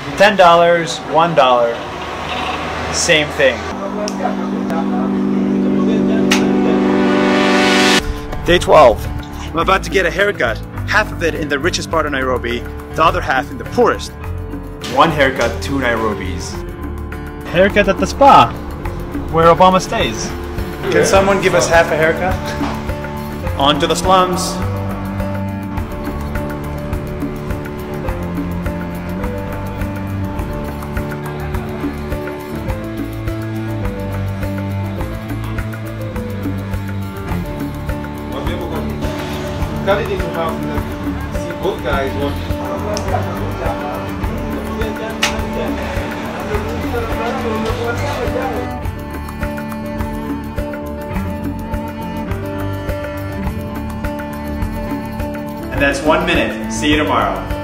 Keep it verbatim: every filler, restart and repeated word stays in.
ten dollars, one dollar, same thing. Day twelve. I'm about to get a haircut. Half of it in the richest part of Nairobi, the other half in the poorest. One haircut, two Nairobis. Haircut at the spa, where Obama stays. Can someone give us half a haircut? On to the slums. See both guys working. And that's one minute. See you tomorrow.